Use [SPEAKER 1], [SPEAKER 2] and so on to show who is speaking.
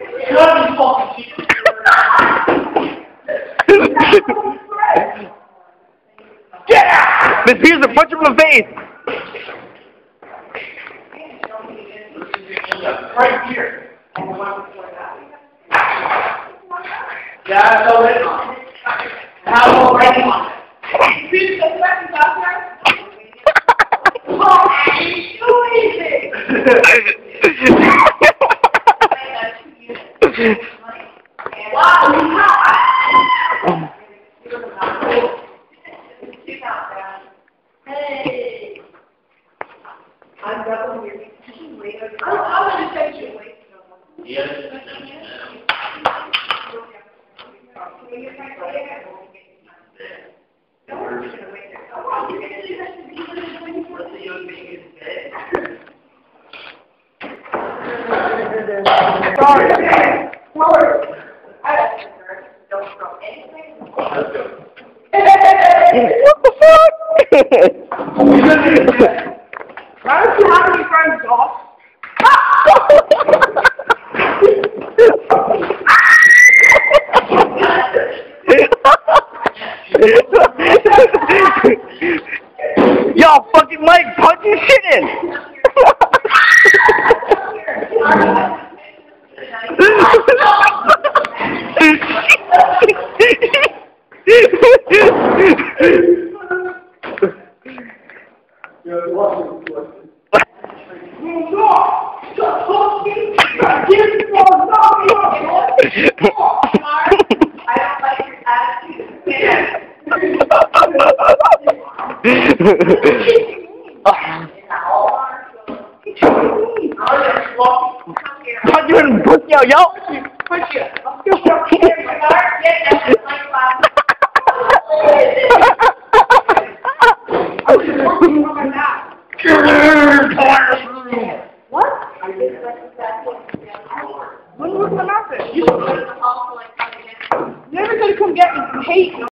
[SPEAKER 1] Get out! Miss Peterson, punch him in the face!
[SPEAKER 2] Right here. Yeah, so it's how already on it.
[SPEAKER 3] Hey. I'm going to take you away.
[SPEAKER 2] Yes.
[SPEAKER 3] Sorry. Don't throw anything.
[SPEAKER 2] Let's go.
[SPEAKER 1] What the fuck?
[SPEAKER 3] Why don't you have any friends, Doc?
[SPEAKER 1] Yo, fucking Mike, punch your shit in! Punch you in the pussy out, yo!
[SPEAKER 3] Punch you. What? When was the message? You're never gonna come get me. Hate me.